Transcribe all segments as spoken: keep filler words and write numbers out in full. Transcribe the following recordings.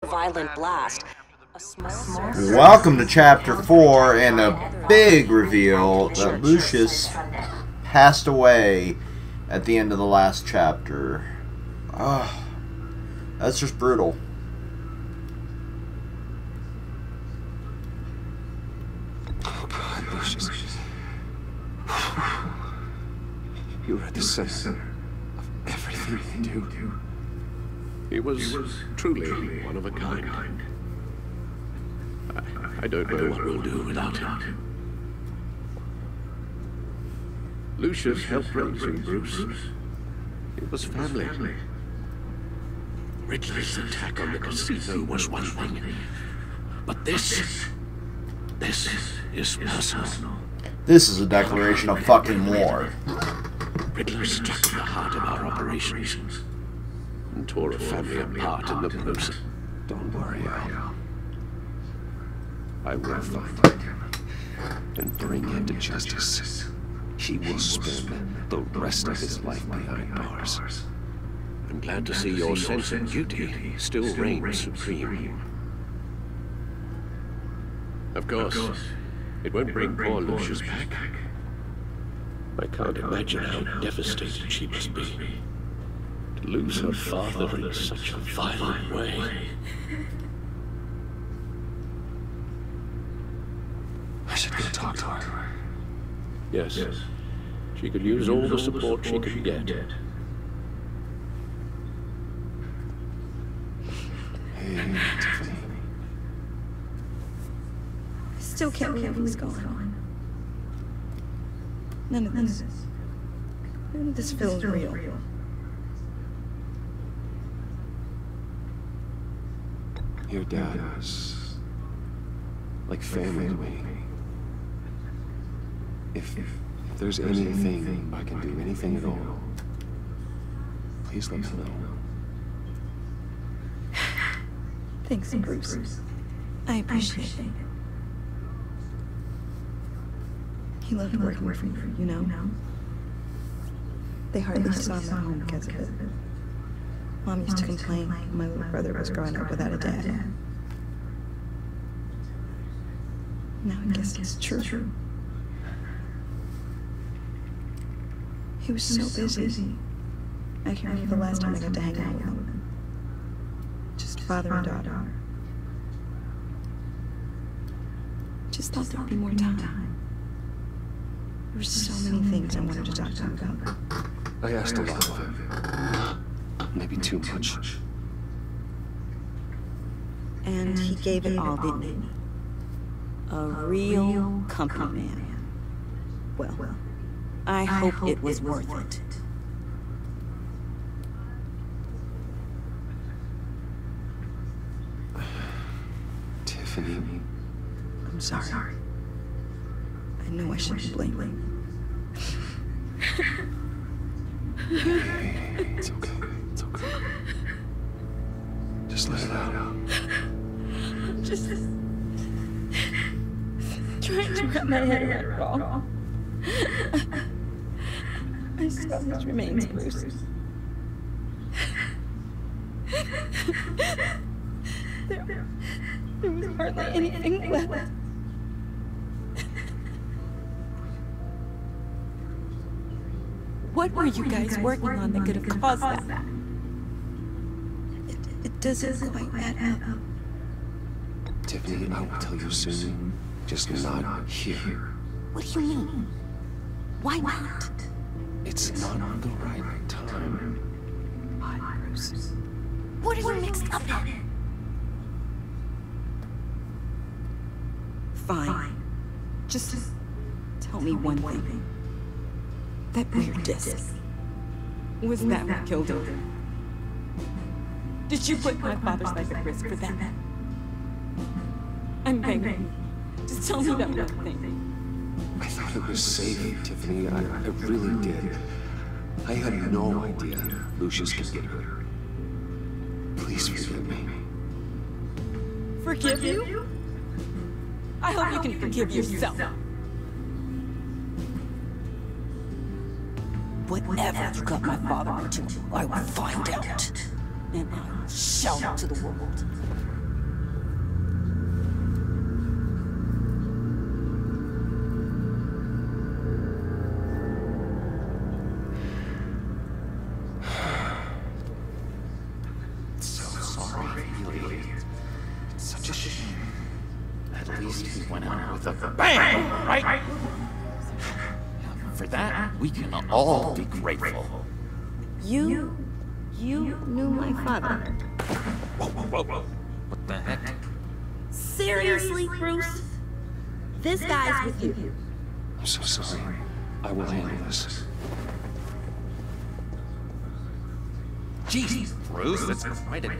violent blast. A small Welcome to chapter four, and a big reveal that Lucius passed away at the end of the last chapter. Oh, that's just brutal. Oh God, Lucius. You were at the center of everything we do. He was truly one of a kind. I, I don't know what we'll do without him. Lucius helped raise you, Bruce. It was family. Ridley's attack on the casino was one thing, but this, this is personal. This is a declaration of fucking war. Riddler struck at the heart of our operations and tore a family apart in the process. Don't worry, Al. I will find him And bring him to justice. He will spend the rest of his life behind bars. I'm glad to see your sense of duty still reigns supreme. Of course, it won't bring poor Lucius back. I can't imagine how devastated she must be to lose her father in such a violent way. I should go talk to her. Yes, she could use all the support she could get. Hey, Tiffany. I still can't believe he's gone. None of this. None of this feels real. Your dad was like family to me. If, if there's anything I can do, anything at all, please let me know. Thanks, Bruce. I appreciate it. He loved working for you, you know? They hardly saw him at home because of it. Mom used to complain my little brother was growing up without a dad. Now I guess it's true. He was so busy. I can't remember the last time I got to hang out with him. Just father and daughter. Just thought there'd be more time. There were so many things I wanted to talk to him about. I asked a lot of him. Maybe too much. And he gave it all, didn't he? A real company man. Well, I hope it was worth it. Tiffany. I'm sorry. I know I shouldn't blame him. It's okay. It's okay. Just let it out. I'm just trying to wrap my head around it all. I so much remains, Bruce. There, there was hardly anything left. What were you guys working on that could have caused that? It, it doesn't quite add up. Tiffany, I will tell you soon. Just not here. What do you mean? Why not? It's not the right time. Why, Bruce? What are you mixed up in? Fine. Just tell me one thing. That weird disc. Was that what killed him? Did you put my father's life at risk for that? I'm begging you. Just tell me that one thing. I thought it was safe, Tiffany. I, I really did. I had no idea Lucius could get hurt. Please forgive me. Forgive you? I hope you can forgive yourself. Whatever you got my father into, I will find out. And I will shout it to the world. at least he went out with a bang, right? For that, we can all be grateful. You... you knew my father. Whoa, whoa, whoa. What the heck? Seriously, Bruce? This guy's with you. I'm so sorry. I will handle this. Jeez, Bruce, that's quite a...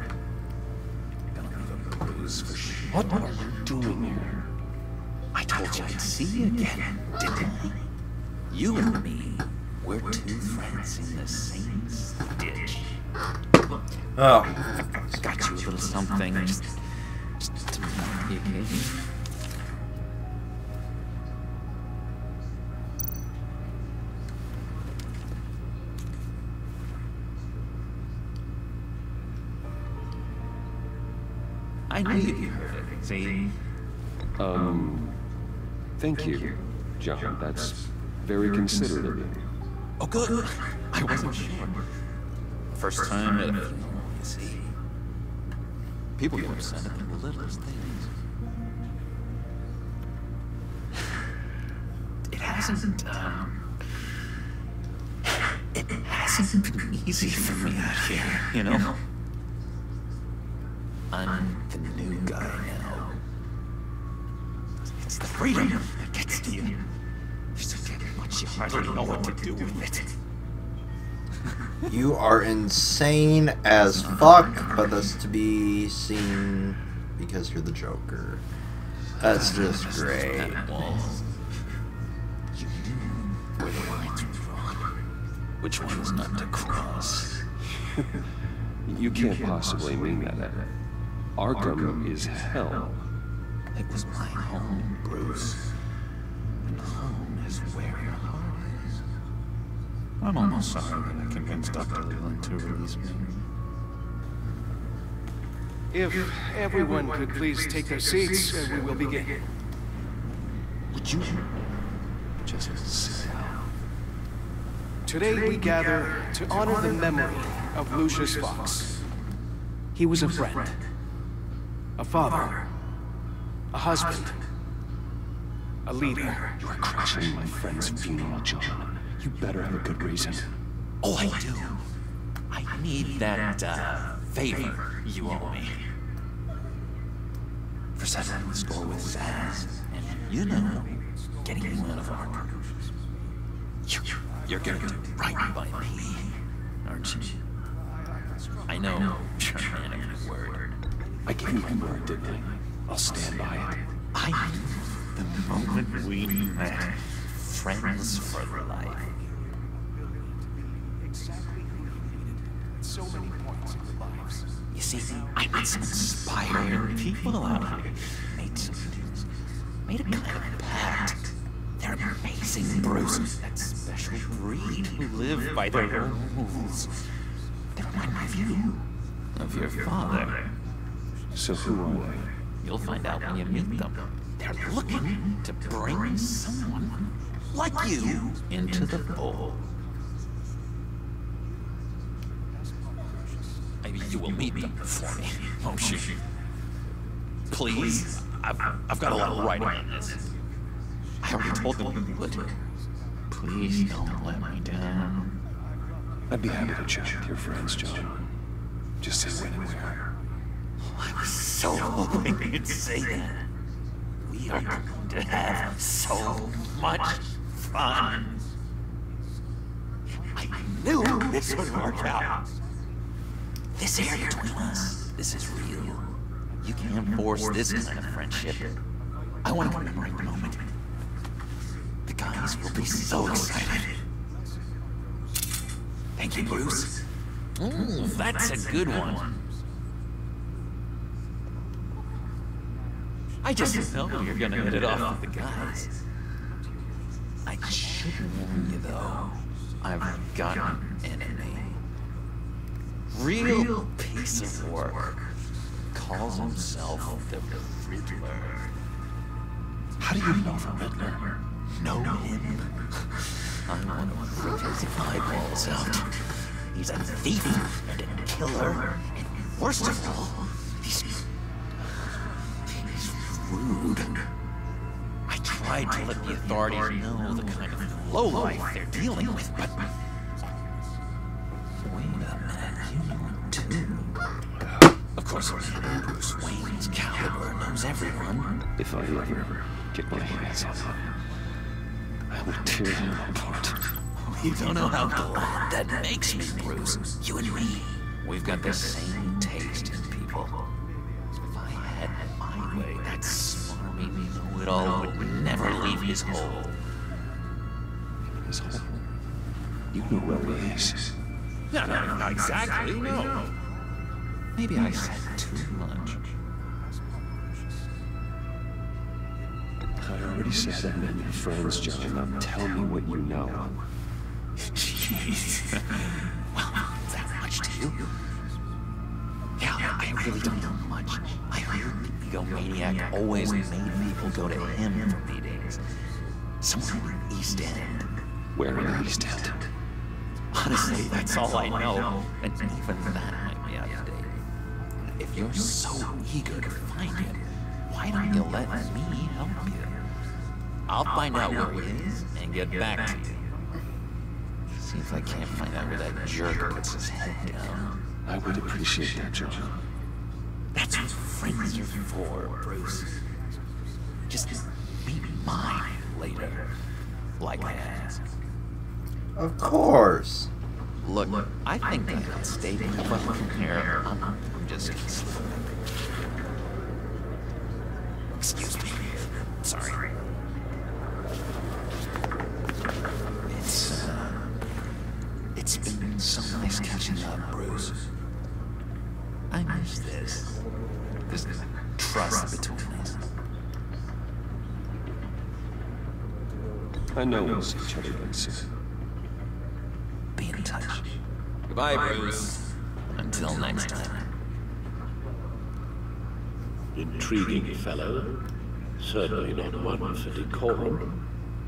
Bruce, for sure. What are you doing here? I told you I'd see you again, didn't I? You and me, we're two friends in the same stitch. Oh. I got you a little something, just, just to mark the occasion. I knew you heard it, see? Um, thank you, John. That's very considerate of you. Oh, good. I wasn't sure. First time at a funeral, you see. People get upset at the littlest things. It hasn't, um... It hasn't been easy for me out here, you know? I'm the new guy now. It's the freedom that gets to you. You still get much, you hardly know what to do with it. You are insane as fuck, but that's to be seen because you're the Joker. That's just great. You knew where the lines were drawn. Which ones not to cross. You can't possibly mean that. Arkham is hell. It was my home, Bruce. And home is where your heart is. I'm almost sorry that I convinced Doctor Leland to release me. If everyone could please take their seats, uh, we will begin. Would you just sit down? Today we gather to honor the memory of Lucius Fox. He was a friend, a father, a husband, a leader. You are crashing my friend's funeral, John. You better have a good reason. Oh, I do. I need that, uh, favor you owe me. For settling the score with Zaz, and, you know, getting you out of our... You, you're going to do right by me, aren't you? I know you're a man of your word. I gave you my word, didn't I? I'll stand by it. I knew the moment we met, friends for life. So many points in their lives. You see, I met some inspiring people out here. Made some, made a kind of pact. They're amazing, Bruce. That special breed who live by their own rules. They remind me of you, of your father. So who are they? You'll find out when you meet them. They're looking to bring someone like you into the fold. Maybe you will meet them for me, won't you? Please? I've, I've got a lot of writing on this. I already told them you would. Please don't let me down. I'd be happy to chat with your friends, John. Just say when and where. I was so hoping you'd say that. We are going to have so much fun. I knew this would work out. This air between us, this is real. You can't force this kind of friendship. I want to commemorate the moment. The guys will be so excited. Thank you, Bruce. Ooh, that's a good one. I just know you're gonna hit it off with the guys. I should warn you, though. I've got an enemy. Real piece of work. Calls himself the Riddler. How do you know the Riddler? Know him? I want to rip his eyeballs out. He's a thief and a killer. And worst of all, he's... he's rude. I tried to let the authorities know the kind of lowlife they're dealing with, but... Wait a minute, you know it too. Of course, Bruce Wayne's caliber knows everyone. If I ever get my hands on him, I will tear him apart. You don't know how glad that makes me, Bruce. You and me, we've got the same taste in people. If I had my way, that smarmy know-it-all would never leave his hole. His hole? You know where he is. No, no, not exactly, no. Maybe I said too much. I already said I met your friends, John. Now tell me what you know. Jeez. Well, that much to you? Yeah, I really don't know much. I heard the egomaniac always made people go to him for meetings. Somewhere in the East End. Where in the East End? Honestly, that's all I know. And even that might be outdated. If you're so eager to find him, why don't you let me help you? I'll find out where he is and get back to you. See if I can't find out where that jerk puts his head down. I would appreciate that, John. That's what friends are for, Bruce. Just meet mine later, like I asked. Of course. Look, I think I can stay move up from here. I'm, I'm just gonna slip. Excuse me. Sorry. It's, uh... It's been so nice catching up, Bruce. I miss this. This trust between us. I know we'll see each other again soon. Be in touch. Goodbye, Bruce. Until next time. Intriguing fellow. Certainly not one for decorum.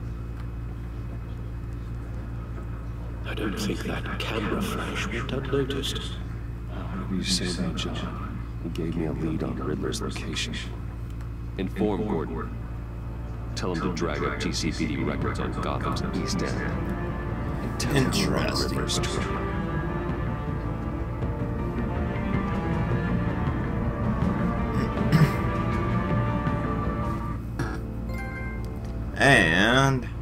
I don't think that camera flash went unnoticed. Whatever you say about John, he gave me a lead on Riddler's location. Inform Gordon. Tell him to drag up G C P D records on Gotham's East End. And tell him we're on Riddler's trail. And